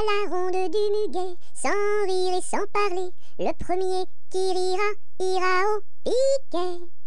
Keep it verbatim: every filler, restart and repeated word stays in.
la ronde du muguet, sans rire et sans parler. Le premier qui rira, ira au piquet.